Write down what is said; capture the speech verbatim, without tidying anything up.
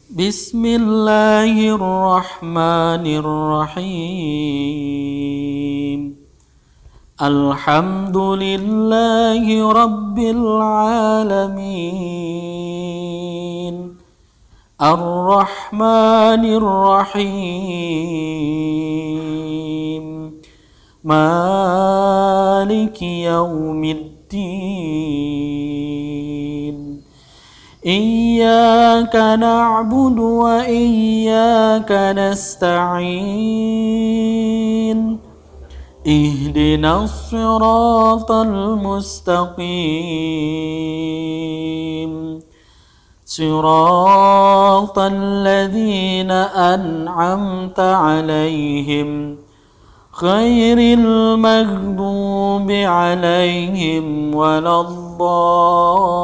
بسم الله الرحمن الرحيم الحمد لله رب العالمين الرحمن الرحيم مالك يوم الدين إياك نعبد وإياك نستعين اهدنا الصراط المستقيم صراط الذين أنعمت عليهم غير المغضوب عليهم ولا الضالين